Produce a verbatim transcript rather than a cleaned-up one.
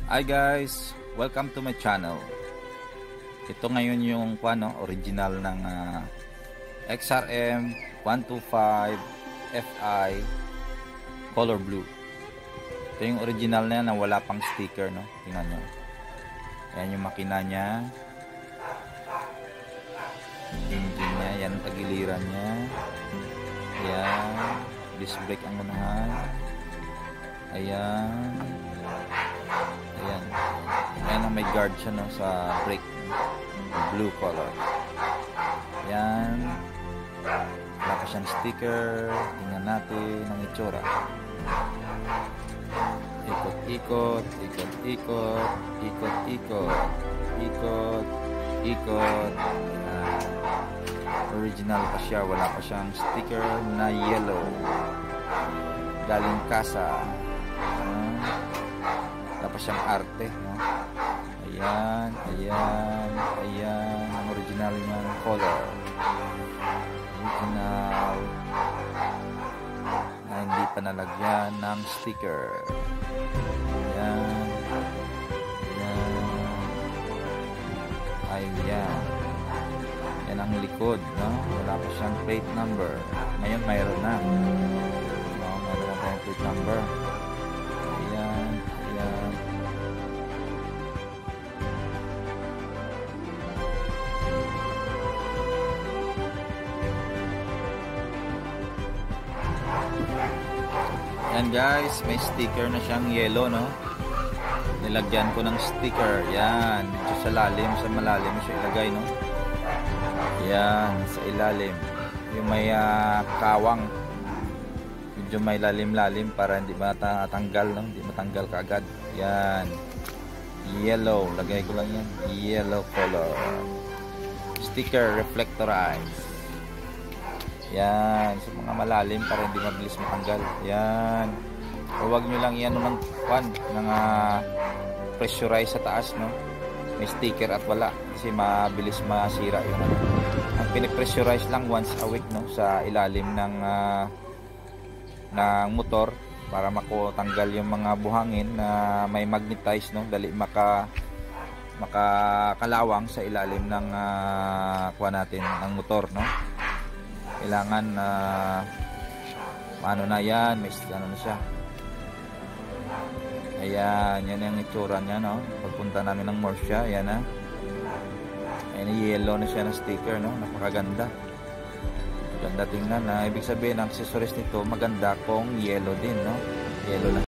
Hi guys, welcome to my channel. Ito ngayon yung ano, original ng uh, X R M one twenty-five F I color blue. Ito yung original na yan na wala pang sticker, no? Tingnan nyo. Yan yung makina niya. Engine niya, yan ang tagiliran niya. Yan. Disc brake ang unahan. Ayan. Ayan. Ayan ang may guard siya, no, sa brake. Blue color. Ayan. Wala pa siyang sticker. Tingnan natin ang itsura. Ikot-ikot. Ikot-ikot. Ikot-ikot. Ikot. Ikot. Ayan. Original pa siya. Wala pa siyang sticker na yellow. Galing kasa. Ayan. Wala pa siyang arte, no? Ayan, ayan, ayan ang original niyang color. Original na hindi pa nalagyan ng sticker. Ayan. Ayan. Ayan. Yan ang likod, no? Wala pa siyang plate number. Ngayon mayroon na. No, mayroon na tayong plate number. Ayan, ayan. Yan guys, may sticker na siyang yellow, no? Nilagyan ko ng sticker. Yan, dito sa lalim, sa malalim siya ilagay, no? Yan, sa ilalim. Yung may uh, kawang. Medyo may lalim-lalim para hindi matanggal, no? Hindi matanggal kaagad. Yan. Yellow, lagay ko lang yan. Yellow color. Sticker reflectorized. Yan, sa mga malalim para hindi mabilis matanggal. Yan. Huwag nyo lang yan naman pan ng uh, pressurize sa taas, no? May sticker at wala kasi mabilis masira yun. Ang pinipressurize lang once a week, no, sa ilalim ng uh, ng motor para makotanggal yung mga buhangin na may magnetize, no, dali maka makakalawang sa ilalim ng uh, kuha natin ng motor, no. Kailangan na uh, ano na yan, may ano na siya. Ayan, yan yung itsura niya, no. Pagpunta namin ng Morsha, ayan na. Ayan, yellow na siya na sticker, no. Napakaganda. Maganda tingnan, na ibig sabihin ang accessories nito maganda kung yellow din, no. Yellow lang.